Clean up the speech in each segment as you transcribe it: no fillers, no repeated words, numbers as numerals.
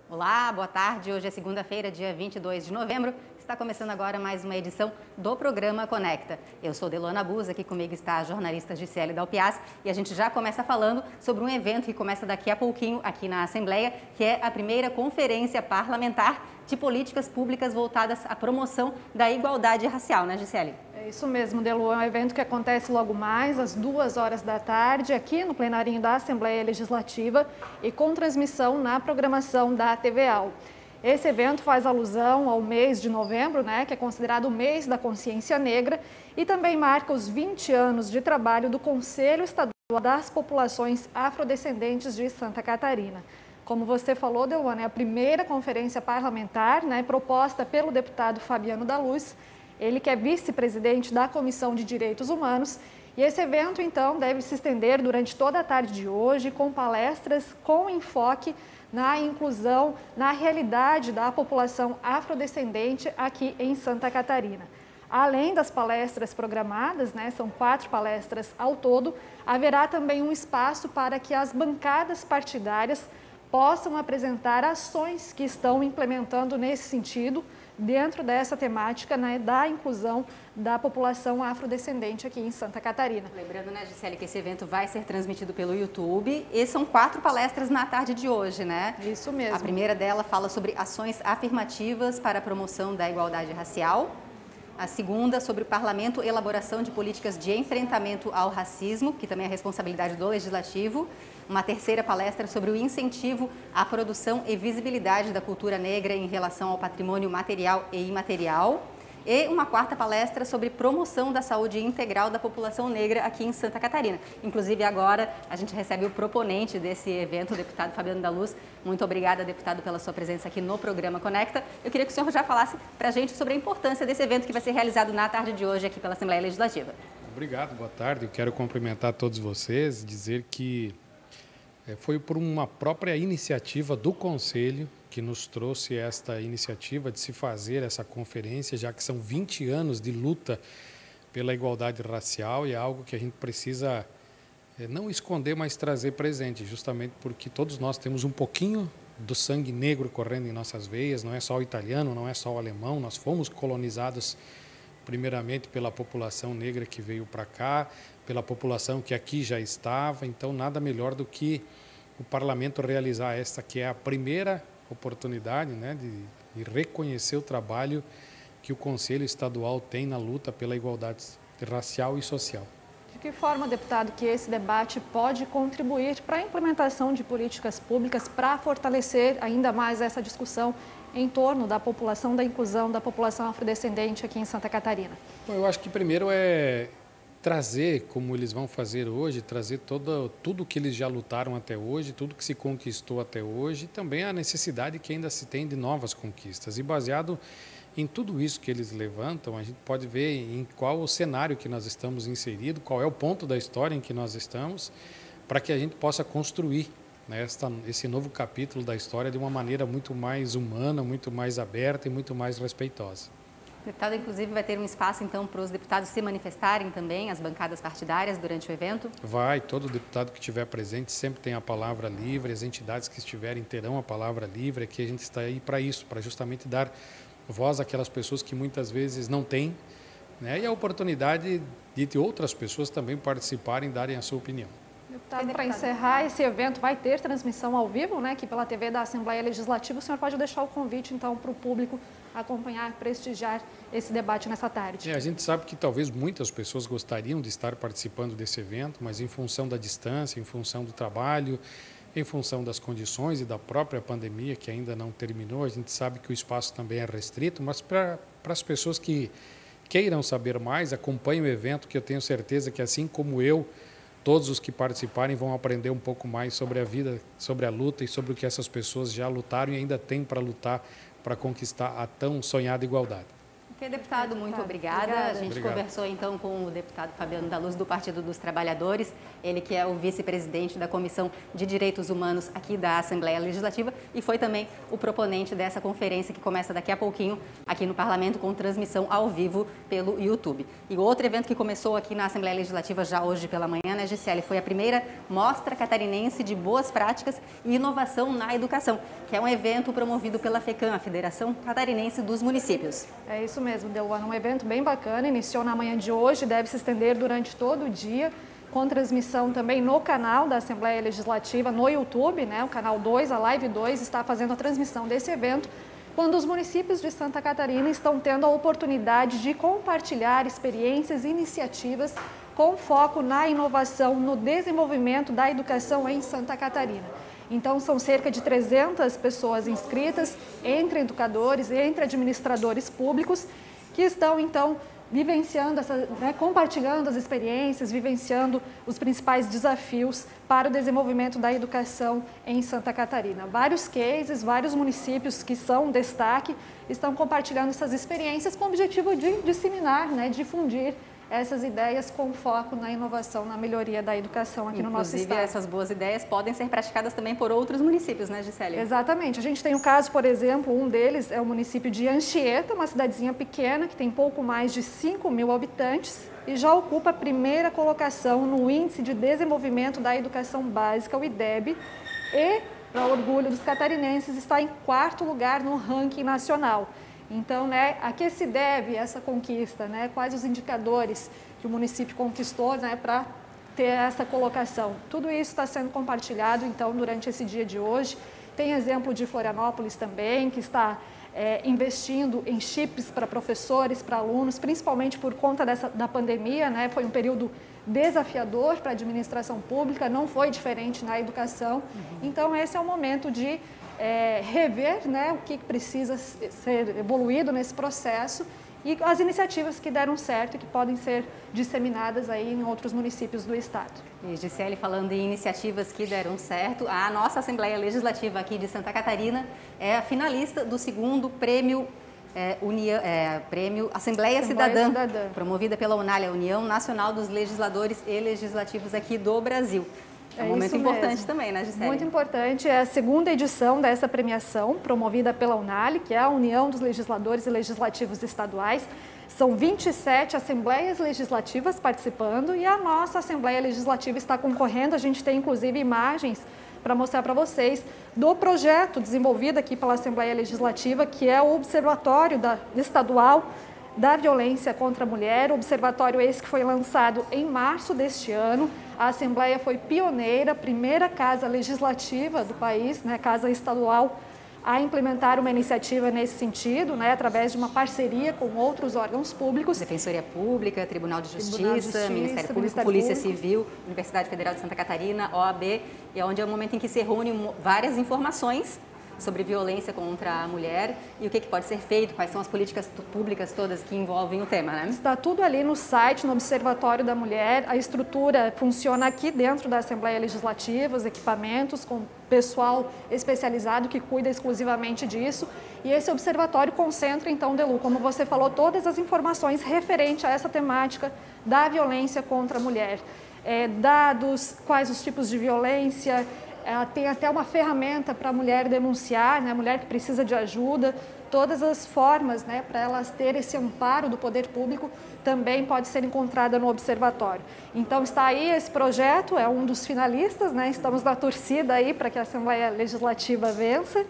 Olá, boa tarde. Hoje é segunda-feira, dia 22 de novembro. Está começando agora mais uma edição do programa Conecta. Eu sou Delona Busa, aqui comigo está a jornalista Gisele Dalpiaz e a gente já começa falando sobre um evento que começa daqui a pouquinho aqui na Assembleia, que é a primeira conferência parlamentar de políticas públicas voltadas à promoção da igualdade racial, né, Gisele? É isso mesmo, Delu. É um evento que acontece logo mais às 2h da tarde, aqui no plenarinho da Assembleia Legislativa e com transmissão na programação da TV-AL. Esse evento faz alusão ao mês de novembro, que é considerado o mês da consciência negra, e também marca os 20 anos de trabalho do Conselho Estadual das Populações Afrodescendentes de Santa Catarina. Como você falou, Delona, é a primeira conferência parlamentar, proposta pelo deputado Fabiano da Luz, ele que é vice-presidente da Comissão de Direitos Humanos. E esse evento, então, deve se estender durante toda a tarde de hoje, com palestras com enfoque na inclusão, na realidade da população afrodescendente aqui em Santa Catarina. Além das palestras programadas, são 4 palestras ao todo, haverá também um espaço para que as bancadas partidárias possam apresentar ações que estão implementando nesse sentido, dentro dessa temática da inclusão da população afrodescendente aqui em Santa Catarina. Lembrando, Gisele, que esse evento vai ser transmitido pelo YouTube e são 4 palestras na tarde de hoje, né? Isso mesmo. A primeira dela fala sobre ações afirmativas para a promoção da igualdade racial. A segunda, sobre o Parlamento, elaboração de políticas de enfrentamento ao racismo, que também é responsabilidade do Legislativo. Uma terceira palestra sobre o incentivo à produção e visibilidade da cultura negra em relação ao patrimônio material e imaterial. E uma quarta palestra sobre promoção da saúde integral da população negra aqui em Santa Catarina. Inclusive, agora a gente recebe o proponente desse evento, o deputado Fabiano da Luz. Muito obrigada, deputado, pela sua presença aqui no programa Conecta. Eu queria que o senhor já falasse para a gente sobre a importância desse evento que vai ser realizado na tarde de hoje aqui pela Assembleia Legislativa. Obrigado, boa tarde. Eu quero cumprimentar todos vocês, dizer que foi por uma própria iniciativa do Conselho que nos trouxe esta iniciativa de se fazer essa conferência, já que são 20 anos de luta pela igualdade racial e é algo que a gente precisa não esconder, mas trazer presente, justamente porque todos nós temos um pouquinho do sangue negro correndo em nossas veias, não é só o italiano, não é só o alemão, nós fomos colonizados primeiramente pela população negra que veio para cá, pela população que aqui já estava, então nada melhor do que o parlamento realizar esta que é a primeira oportunidade de reconhecer o trabalho que o Conselho Estadual tem na luta pela igualdade racial e social. De que forma, deputado, que esse debate pode contribuir para a implementação de políticas públicas para fortalecer ainda mais essa discussão em torno da população, da inclusão da população afrodescendente aqui em Santa Catarina? Eu acho que primeiro é trazer, como eles vão fazer hoje, trazer tudo que eles já lutaram até hoje, tudo que se conquistou até hoje, e também a necessidade que ainda se tem de novas conquistas. E baseado em tudo isso que eles levantam, a gente pode ver em qual o cenário que nós estamos inseridos, qual é o ponto da história em que nós estamos, para que a gente possa construir esse novo capítulo da história de uma maneira muito mais humana, muito mais aberta e muito mais respeitosa. O deputado, inclusive, vai ter um espaço, então, para os deputados se manifestarem também, as bancadas partidárias, durante o evento? Vai, todo deputado que estiver presente sempre tem a palavra livre, as entidades que estiverem terão a palavra livre, aqui a gente está aí para isso, para justamente dar voz àquelas pessoas que muitas vezes não têm, e a oportunidade de outras pessoas também participarem e darem a sua opinião. Deputado, para encerrar, esse evento vai ter transmissão ao vivo, aqui pela TV da Assembleia Legislativa. O senhor pode deixar o convite, então, para o público acompanhar, prestigiar esse debate nessa tarde. A gente sabe que talvez muitas pessoas gostariam de estar participando desse evento, mas em função da distância, em função do trabalho, em função das condições e da própria pandemia, que ainda não terminou, a gente sabe que o espaço também é restrito, mas para as pessoas que queiram saber mais, acompanhem o evento, que eu tenho certeza que, assim como eu, todos os que participarem vão aprender um pouco mais sobre a vida, sobre a luta e sobre o que essas pessoas já lutaram e ainda têm para lutar para conquistar a tão sonhada igualdade. Ok, deputado, muito obrigada. A gente conversou então com o deputado Fabiano da Luz, do Partido dos Trabalhadores, ele que é o vice-presidente da Comissão de Direitos Humanos aqui da Assembleia Legislativa e foi também o proponente dessa conferência que começa daqui a pouquinho aqui aqui no Parlamento com transmissão ao vivo pelo YouTube. E outro evento que começou aqui na Assembleia Legislativa já hoje pela manhã, né, Gisele, foi a primeira Mostra Catarinense de Boas Práticas e Inovação na Educação, que é um evento promovido pela FECAM, a Federação Catarinense dos Municípios. É isso mesmo, Deluana, um evento bem bacana, iniciou na manhã de hoje, deve se estender durante todo o dia, com transmissão também no canal da Assembleia Legislativa, no YouTube, né? O canal 2, a Live 2, está fazendo a transmissão desse evento, quando os municípios de Santa Catarina estão tendo a oportunidade de compartilhar experiências e iniciativas com foco na inovação, no desenvolvimento da educação em Santa Catarina. Então, são cerca de 300 pessoas inscritas, entre educadores, entre administradores públicos, que estão, então, vivenciando, compartilhando as experiências, vivenciando os principais desafios para o desenvolvimento da educação em Santa Catarina. Vários cases, vários municípios que são destaque estão compartilhando essas experiências com o objetivo de disseminar, difundir essas ideias com foco na inovação, na melhoria da educação aqui no nosso estado. Inclusive, essas boas ideias podem ser praticadas também por outros municípios, né, Gisele? Exatamente. A gente tem o caso, por exemplo, um deles é o município de Anchieta, uma cidadezinha pequena que tem pouco mais de 5.000 habitantes e já ocupa a primeira colocação no Índice de Desenvolvimento da Educação Básica, o IDEB, e, para orgulho dos catarinenses, está em 4º lugar no ranking nacional. Então, a que se deve essa conquista? Quais os indicadores que o município conquistou para ter essa colocação? Tudo isso está sendo compartilhado, então, durante esse dia de hoje. Tem exemplo de Florianópolis também, que está investindo em chips para professores, para alunos, principalmente por conta da pandemia, Foi um período desafiador para a administração pública, não foi diferente na educação. Então, esse é o momento de rever o que precisa ser evoluído nesse processo e as iniciativas que deram certo e que podem ser disseminadas aí em outros municípios do estado. E Gisele, falando em iniciativas que deram certo, a nossa Assembleia Legislativa aqui de Santa Catarina é a finalista do 2º prêmio Prêmio Assembleia Cidadã, promovida pela UNALI, a União Nacional dos Legisladores e Legislativos aqui do Brasil. É um momento importante também, né, Gisele? Muito importante. É a 2ª edição dessa premiação, promovida pela UNALI, que é a União dos Legisladores e Legislativos Estaduais. São 27 assembleias legislativas participando e a nossa Assembleia Legislativa está concorrendo. A gente tem, inclusive, imagens para mostrar para vocês do projeto desenvolvido aqui pela Assembleia Legislativa, que é o Observatório Estadual da Violência contra a Mulher, observatório esse que foi lançado em março deste ano. A Assembleia foi pioneira, primeira casa legislativa do país, casa estadual, a implementar uma iniciativa nesse sentido, através de uma parceria com outros órgãos públicos. Defensoria Pública, Tribunal de Justiça, Ministério Público, Polícia Civil, Universidade Federal de Santa Catarina, OAB, e onde é o momento em que se reúnem várias informações sobre violência contra a mulher e o que pode ser feito, quais são as políticas públicas todas que envolvem o tema, Está tudo ali no site, no Observatório da Mulher. A estrutura funciona aqui dentro da Assembleia Legislativa, os equipamentos com pessoal especializado que cuida exclusivamente disso. E esse observatório concentra, então, Delu, como você falou, todas as informações referentes a essa temática da violência contra a mulher. Dados, quais os tipos de violência. Ela tem até uma ferramenta para a mulher denunciar, a mulher que precisa de ajuda, todas as formas para elas terem esse amparo do poder público também pode ser encontrada no observatório. Então está aí esse projeto, é um dos finalistas, estamos na torcida aí para que a Assembleia Legislativa vença.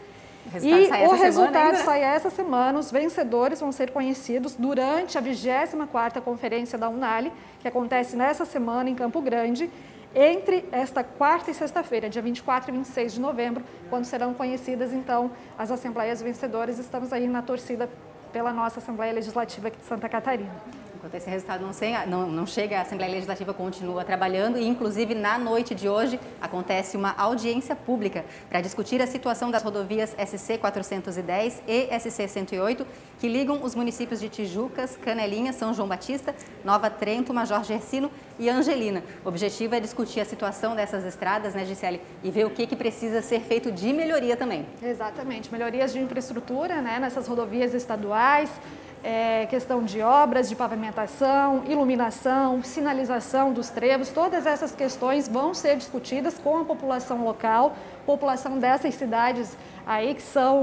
O resultado sai essa semana, os vencedores vão ser conhecidos durante a 24ª Conferência da UNALI, que acontece nessa semana em Campo Grande, entre esta quarta e sexta-feira, dia 24 e 26 de novembro, quando serão conhecidas, então, as assembleias vencedoras. Estamos aí na torcida pela nossa Assembleia Legislativa aqui de Santa Catarina. Enquanto esse resultado não chega, a Assembleia Legislativa continua trabalhando e, inclusive, na noite de hoje, acontece uma audiência pública para discutir a situação das rodovias SC 410 e SC 108, que ligam os municípios de Tijucas, Canelinha, São João Batista, Nova Trento, Major Gersino e Angelina. O objetivo é discutir a situação dessas estradas, Gisele, e ver o que precisa ser feito de melhoria também. Exatamente, melhorias de infraestrutura, nessas rodovias estaduais, questão de obras, de pavimentação, iluminação, sinalização dos trevos, todas essas questões vão ser discutidas com a população local, população dessas cidades aí que são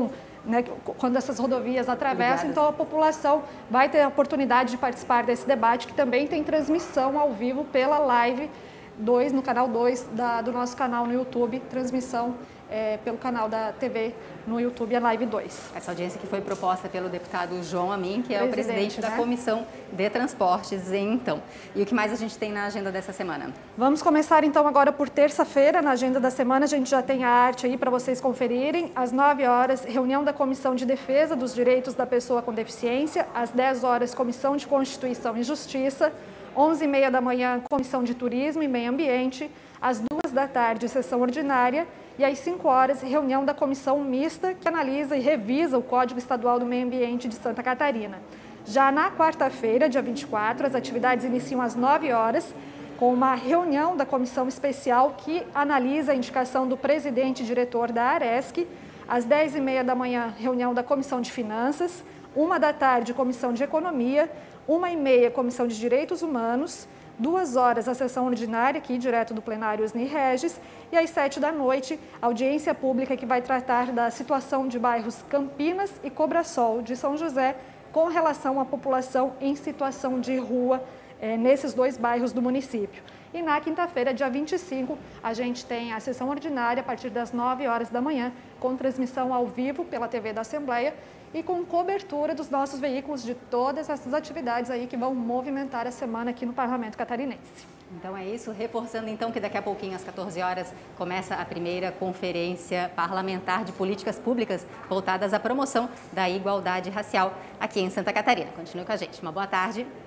né, quando essas rodovias atravessam, então a população vai ter a oportunidade de participar desse debate, que também tem transmissão ao vivo pela Live 2, no canal 2 do nosso canal no YouTube, transmissão pelo canal da TV no YouTube, a Live 2. Essa audiência que foi proposta pelo deputado João Amin, que é o presidente da Comissão de Transportes, então. E o que mais a gente tem na agenda dessa semana? Vamos começar então agora por terça-feira. Na agenda da semana a gente já tem a arte aí para vocês conferirem. Às 9 horas, reunião da Comissão de Defesa dos Direitos da Pessoa com Deficiência. Às 10 horas, Comissão de Constituição e Justiça. 11h30 da manhã, Comissão de Turismo e Meio Ambiente. Às 2 da tarde, sessão ordinária. E às 5 horas, reunião da Comissão Mista, que analisa e revisa o Código Estadual do Meio Ambiente de Santa Catarina. Já na quarta-feira, dia 24, as atividades iniciam às 9 horas, com uma reunião da Comissão Especial que analisa a indicação do presidente e diretor da ARESC. Às 10h30 da manhã, reunião da Comissão de Finanças. 1 da tarde, Comissão de Economia. 1h30, Comissão de Direitos Humanos. 2 horas, a sessão ordinária, aqui direto do plenário Osni Regis, e às 7 da noite, audiência pública que vai tratar da situação de bairros Campinas e Cobrasol de São José, com relação à população em situação de rua nesses 2 bairros do município. E na quinta-feira, dia 25, a gente tem a sessão ordinária a partir das 9 horas da manhã, com transmissão ao vivo pela TV da Assembleia, e com cobertura dos nossos veículos de todas essas atividades aí que vão movimentar a semana aqui no Parlamento Catarinense. Então é isso, reforçando então que daqui a pouquinho, às 14 horas, começa a primeira conferência parlamentar de políticas públicas voltadas à promoção da igualdade racial aqui em Santa Catarina. Continue com a gente. Uma boa tarde.